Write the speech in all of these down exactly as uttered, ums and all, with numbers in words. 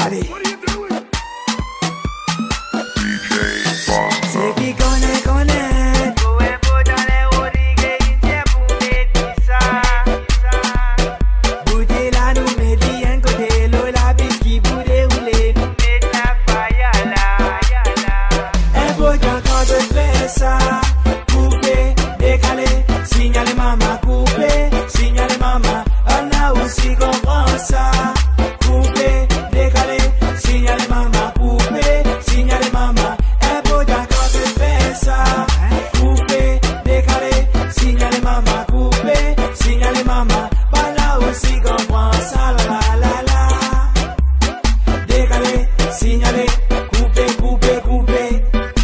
décalé. C'est qui connaît, connaît. Tout est beau dans les origues, il tient pour mettre ça. Bouté là, nous mettons un côté, l'eau la biscuit pour dérouler. Nous mettons la faille là. Un beau temps quand je fais ça. Coupé, décalé, signalez maman, coupé, signalez maman. On a aussi comprend ça. Coupé, décalé, signalez maman, coupé, signalez maman. Un beau temps quand je fais ça. Coupé, décalé, signalez maman, coupé, signalez maman. On a aussi comprend ça, la la la la. Décalé, signalez, coupé, coupé, coupé.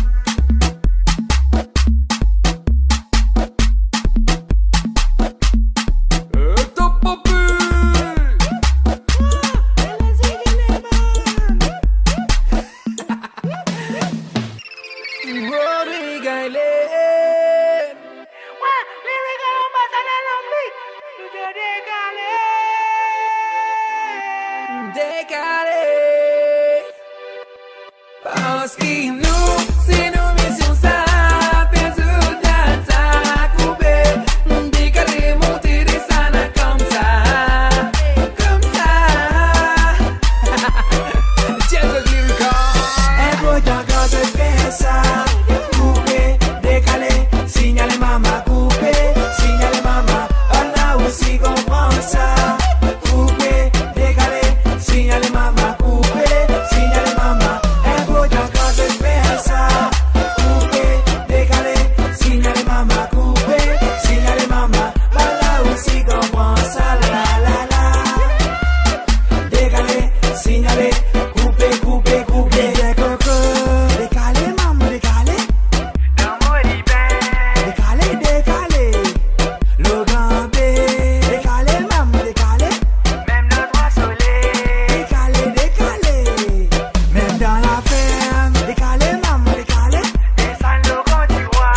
Dekale. Parce que nous, c'est nos missions, ça, perdu dans ça, coupé, décalé, monter, descendre comme ça, comme ça. Just lyrical. Un beau temps quand je fais ça. Coupé, décalé, signalez maman, coupé, signalez maman. On a aussi comprend ça. Coupé, décalé, signalez maman, coupé, signalez maman. Un beau temps quand je fais ça. Coupé, décalé, signalez maman, coupé, signalez maman. On a aussi comprend ça, la la la. Décalé, signalez, coupé, coupé, coupé. Des coco, décalé, maman, décalé. Décalé, décalé. Le grand B, décalé, maman, décalé. Même le droit soleil. Décalé, décalé. Même dans la ferme, décalé, maman, décalé. Descendre le grand du roi.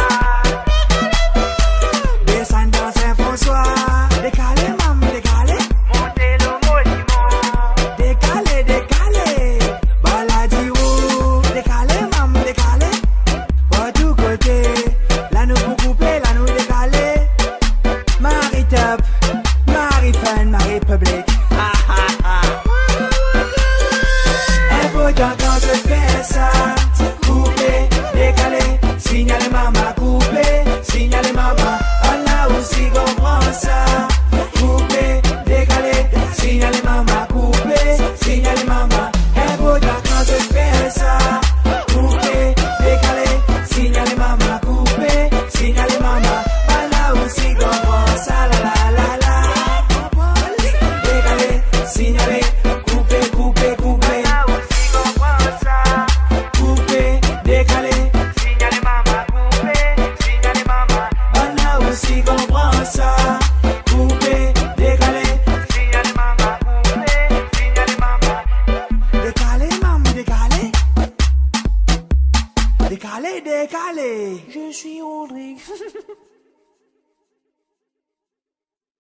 Descendre dans Saint-François, décalé, maman, décalé. Monter le monument. Décalé, décalé. Baladirou, décalé, maman, décalé. Pas tout côté, là nous pour couper, là nous décalé. Marie top, Marie fun, Marie public. Ha ha ha. Un beau temps quand je fais ça. Coupé, décalé, signalez maman, coupé, signalez maman. On a aussi comprend ça. Coupé, décalé, signalez maman, coupé, signalez maman. Un beau temps quand je fais ça. Coupé, décalé, signalez maman, coupé, signalez maman. On a aussi comprend ça, la la la la. Décalé, signalez, coupé, coupé, coupé. Là aussi comprend ça. Coupé, décalé, Signalez maman, coupé, signalez maman. on a aussi comprend ça. Coupé, décalé, Signalez maman, coupé, signalez maman. décalé, maman, décalé. Décalé, décalé. Je suis Rodrigue.